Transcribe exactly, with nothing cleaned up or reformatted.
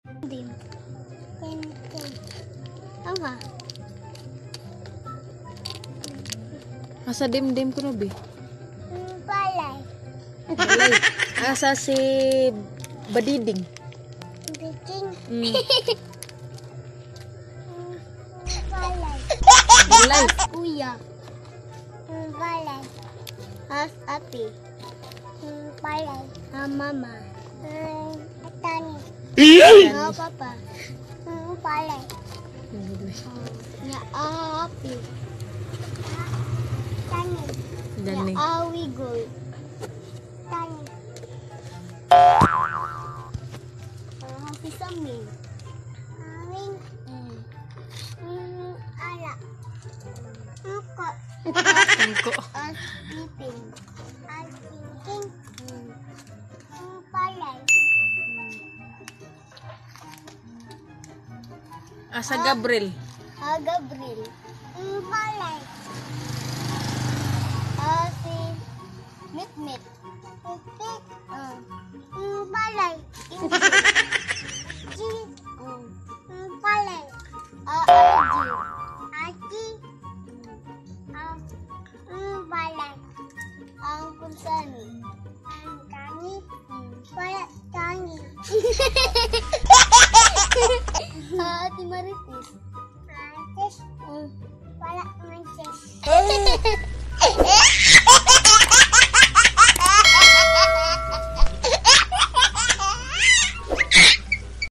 Dim. Dim, dim. Tama. Asa dim-dim ko no, be? Hmm, balay. Balay. Asa si Badiding. Biking. Mm. Hmm, balay. Balay. Kuya. Hmm, balay. As ate. Hmm, balay. Ah, mama. Hmm, atani. Ah, papa. Hmm, balay. Nya api. Tani. Dani. Nya awigol. Tani. Ah, pisamin. Awing. Hmm. Hmm, ala. Muko. Tungko. As piping. As piping. Hmm. Hmm, balay. Asa Gabriel. Ah, Gabriel. Hmm, balay. Ah, si Mitmit. Mitmit. Ah. Hmm, balay. Ji. Hmm. Hmm, balay. Ah, Aji. Aji. Ah. Hmm, balay. Ang kunsani. Ang tani. Hmm. Balay. Tani. Ah, Ate Marites. Marites. Hmm. Wala Marites.